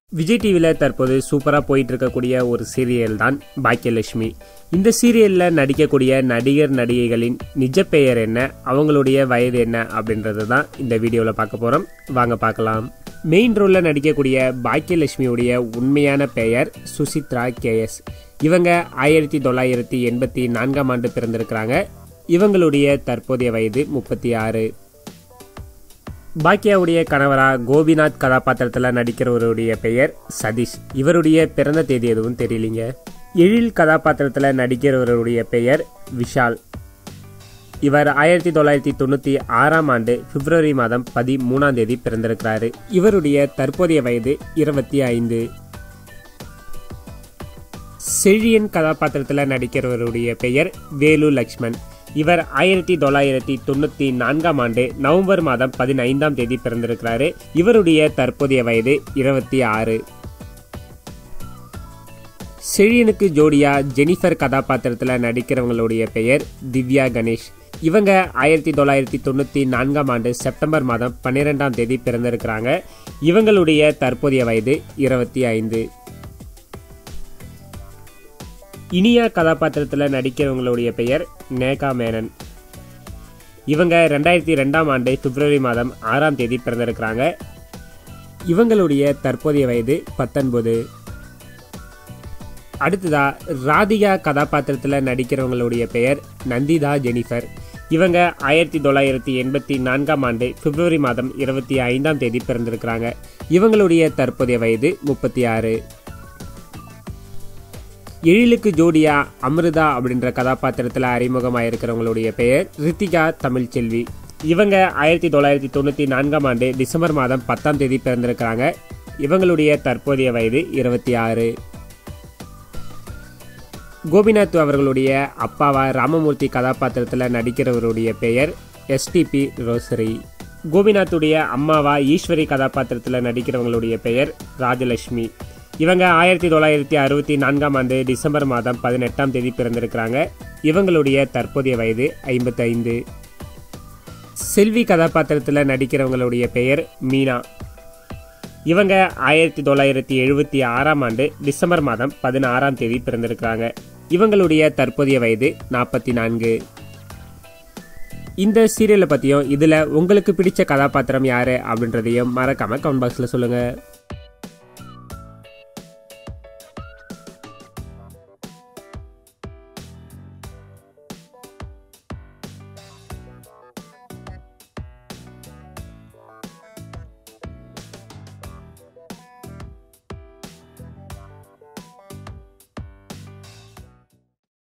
விஜய் டிவியில் தற்போது சூப்பராக போயிட்டு இருக்கக்கூடிய ஒரு சீரியல் தான் பாக்கியலட்சுமி. இந்த சீரியலில் நடிக்கக்கூடிய நடிகர் நடிகைகளின் நிஜ பெயர் என்ன, அவங்களுடைய வயது என்ன அப்படின்றது தான் இந்த வீடியோவில் பார்க்க போகிறோம். வாங்க பார்க்கலாம். மெயின் ரோலில் நடிக்கக்கூடிய பாக்கியலட்சுமியுடைய உண்மையான பெயர் சுசித்ரா KS. இவங்க 1984ஆம் ஆண்டு பிறந்திருக்கிறாங்க. இவங்களுடைய தற்போதைய வயது 36. பாக்கியாவுடைய கணவரா கோபிநாத் கதாபாத்திரத்தில் நடிக்கிறவருடைய பெயர் சதீஷ். இவருடைய பிறந்த தேதி எதுவும் தெரியலிங்க. எழில் கதாபாத்திரத்தில் நடிக்கிறவருடைய பெயர் விஷால். இவர் 1996ஆம் ஆண்டு பிப்ரவரி மாதம் 13ஆம் தேதி பிறந்திருக்கிறாரு. இவருடைய தற்போதைய வயது 25. செழியன் கதாபாத்திரத்தில் நடிக்கிறவருடைய பெயர் வேலு லக்ஷ்மன். இவர் 1994ஆம் ஆண்டு நவம்பர் மாதம் 15ஆம் தேதி பிறந்திருக்கிறாரு. இவருடைய தற்போதைய வயது 26. செழியனுக்கு ஜோடியா ஜெனிஃபர் கதாபாத்திரத்தில் நடிக்கிறவங்களுடைய பெயர் திவ்யா கணேஷ். இவங்க 1994ஆம் ஆண்டு செப்டம்பர் மாதம் 12ஆம் தேதி பிறந்திருக்கிறாங்க. இவங்களுடைய தற்போதைய வயது 25. இனியா கதாபாத்திரத்தில் நடிக்கிறவங்களுடைய பெயர் நேகா மேனன். இவங்க 2002ஆம் ஆண்டு பிப்ரவரி மாதம் 6ஆம் தேதி பிறந்திருக்கிறாங்க. இவங்களுடைய தற்போதைய வயது 19. அடுத்ததா ராதிகா கதாபாத்திரத்தில் நடிக்கிறவங்களுடைய பெயர் நந்திதா ஜெனிஃபர். இவங்க 1984ஆம் ஆண்டு பிப்ரவரி மாதம் 25ஆம் தேதி பிறந்திருக்கிறாங்க. இவங்களுடைய தற்போதைய வயது 36. எழிலுக்கு ஜோடியா அமிர்தா அப்படின்ற கதாபாத்திரத்தில் அறிமுகமாக இருக்கிறவங்களுடைய பெயர் ரித்திகா தமிழ்ச்செல்வி. இவங்க 1994ஆம் ஆண்டு டிசம்பர் மாதம் 10ஆம் தேதி பிறந்திருக்கிறாங்க. இவங்களுடைய தற்போதைய வயது 26. கோபிநாத் அவர்களுடைய அப்பாவா ராமமூர்த்தி கதாபாத்திரத்தில் நடிக்கிறவருடைய பெயர் STP ரோசரி. கோபிநாத்துடைய அம்மாவா ஈஸ்வரி கதாபாத்திரத்தில் நடிக்கிறவங்களுடைய பெயர் ராஜலட்சுமி. இவங்க 1964ஆம் ஆண்டு டிசம்பர் மாதம் 18ஆம் தேதி பிறந்திருக்கிறாங்க. இவங்களுடைய தற்போதைய வயது 55. செல்வி கதாபாத்திரத்தில் நடிக்கிறவங்களுடைய பெயர் மீனா. இவங்க 1976ஆம் ஆண்டு டிசம்பர் மாதம் 16ஆம் தேதி பிறந்திருக்கிறாங்க. இவங்களுடைய தற்போதைய வயது 44. இந்த சீரியலை பற்றியும் இதில் உங்களுக்கு பிடிச்ச கதாபாத்திரம் யார் அப்படின்றதையும் மறக்காமல் கமெண்ட் பாக்ஸில் சொல்லுங்கள்.